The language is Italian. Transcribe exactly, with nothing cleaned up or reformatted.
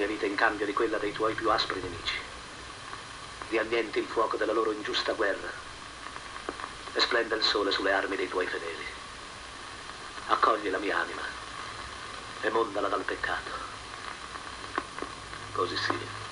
mia vita in cambio di quella dei tuoi più aspri nemici. Riannienti il fuoco della loro ingiusta guerra e splenda il sole sulle armi dei tuoi fedeli. Accogli la mia anima e mondala dal peccato. Così sia.